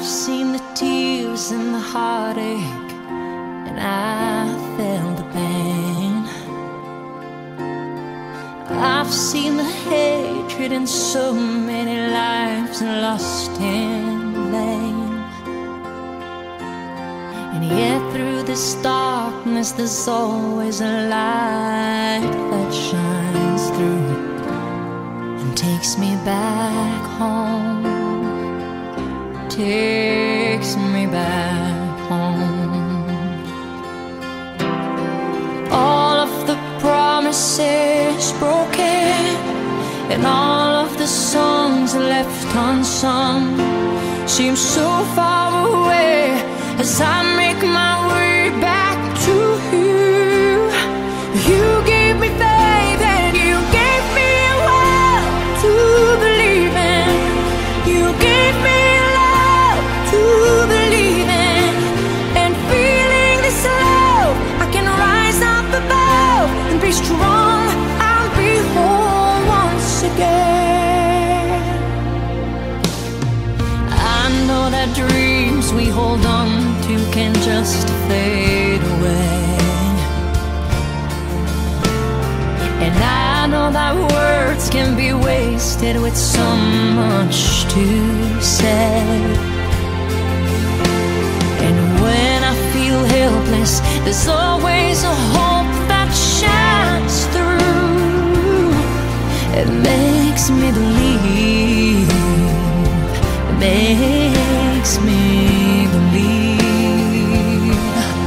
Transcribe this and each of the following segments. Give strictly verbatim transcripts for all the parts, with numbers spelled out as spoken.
seen the tears and the heartache, and I felt the pain. I've seen the hatred in so many lives lost in vain. And yet through this darkness there's always a light that shines through and takes me back home, takes me back home. All of the promises broken and all of the songs left unsung seem so far away as I make my way back to you. You gave me faith and you gave me a world to believe in. You gave me love to believe in. And feeling this love, I can rise up above and be strong. I'll be whole once again. I know that dreams we hold on to can just fade away, and I know that words can be wasted with so much to say. And when I feel helpless, there's always a hope that shines through. It makes me believe, it makes me believe.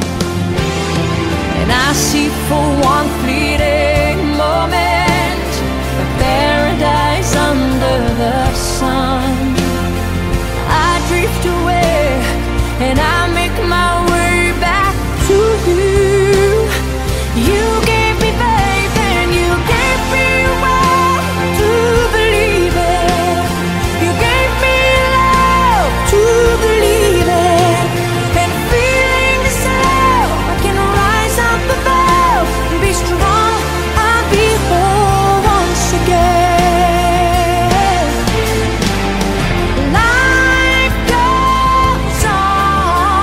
And I see for one fleeting moment a paradise under the sun. I drift away and I make my way back to you. You gave me faith and you gave me a will to believe it. You gave me love to believe it. And feeling this love, I can rise up above and be strong. I'll be whole once again. Life goes on.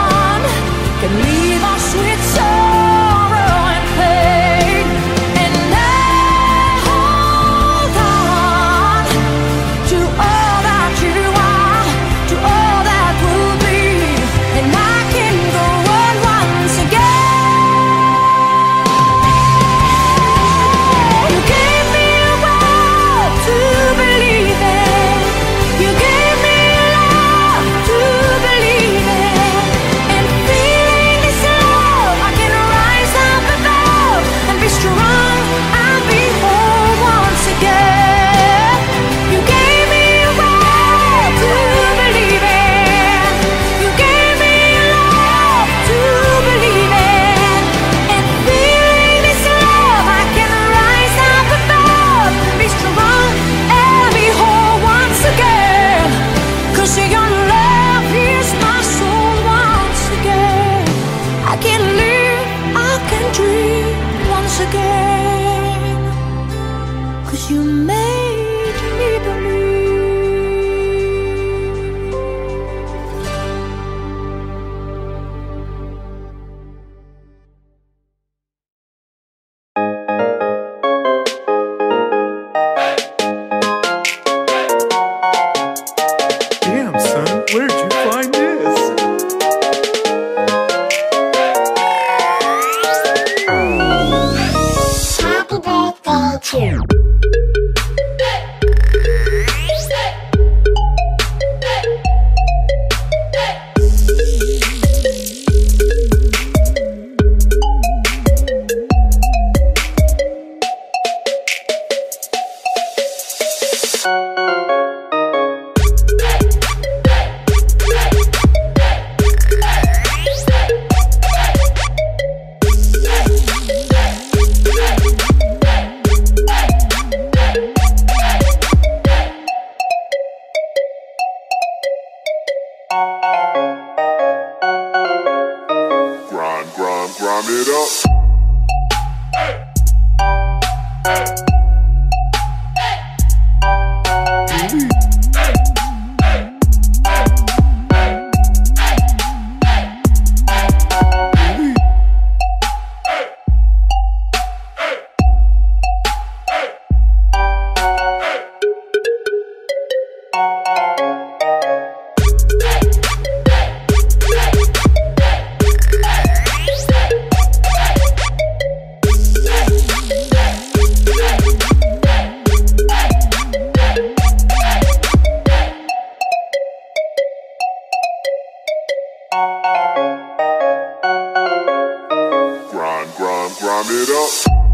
Turn it up.